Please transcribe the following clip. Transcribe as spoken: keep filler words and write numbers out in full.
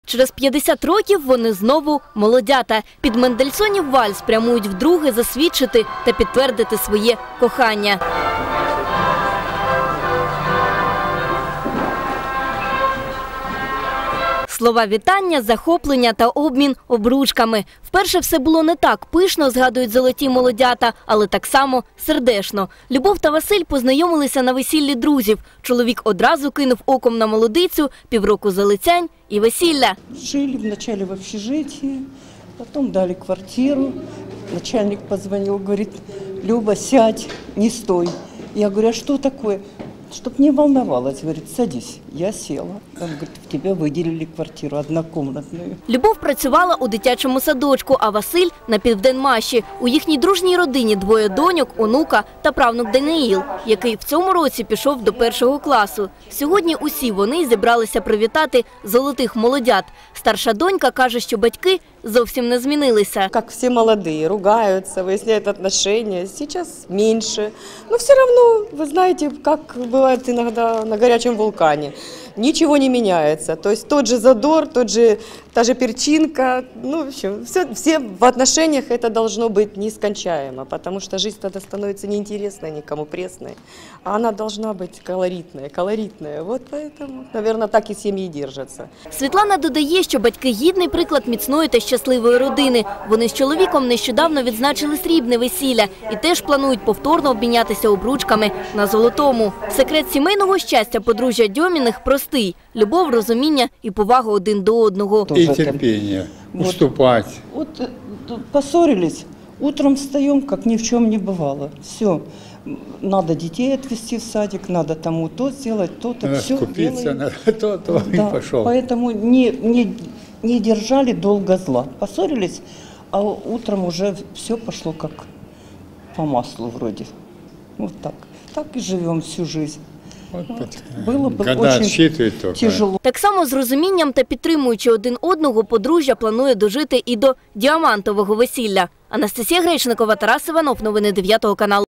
Через п'ятдесят років вони знову молодята. Під Мендельсонів вальс прямують вдруге засвідчити та підтвердити своє кохання. Слова вітання, захоплення та обмін обручками. Вперше все було не так пишно, згадують золоті молодята, але так само сердечно. Любов та Василь познайомилися на весіллі друзів. Чоловік одразу кинув оком на молодицю, півроку залицянь і весілля. Жили вначале в общежитии, потом дали квартиру. Начальник позвонил, говорит: Люба, сядь, не стой. Я говорю: а что такое? Чтоб не волновалась, говорит, садись. Я села. Он говорит: в тебе виділили квартиру однокомнатную. Любов працювала у дитячому садочку, а Василь – на Південмаші. У їхній дружній родині двоє доньок, онука та правнук Даниїл, який в цьому році пішов до першого класу. Сьогодні усі вони зібралися привітати золотих молодят. Старша донька каже, що батьки зовсім не змінилися. Как все молодые, ругаются, выясняют отношения. Сейчас меньше. Но все равно, вы знаете, как бывает иногда на горячем вулкане. Ничего не меняется. То есть тот же задор, тот же, та же перчинка. Ну, в общем, все, все в отношениях это должно быть нескончаемо, потому что жизнь тогда становится неинтересной, никому пресной. А она должна быть колоритная, колоритная. Вот поэтому, наверное, так и семьи держатся. Світлана додає, що батьки – гідний приклад міцної та щасливої родини. Вони з чоловіком нещодавно відзначили срібне весілля і теж планують повторно обмінятися обручками на золотому. Секрет сімейного щастя подружжя Дьоміних простий – любов, розуміння і повага один до одного. И терпение, уступать. Вот, вот поссорились, утром встаем, как ни в чем не бывало. Все. Надо детей отвезти в садик, надо тому то сделать, то-то, Надо все скупиться, делаем. надо то-то, Да, и пошел. Поэтому не, не, не держали долго зла. Поссорились, а утром уже все пошло как по маслу вроде. Вот так. Так и живем всю жизнь. Вот, Было бы года очень отсчитывают только. тяжело. Так само з розумінням та підтримуючи один одного, подружжя планує дожити і до діамантового весілля. Анастасія Гречникова, Тарас Іванов. Новини дев'ятого каналу.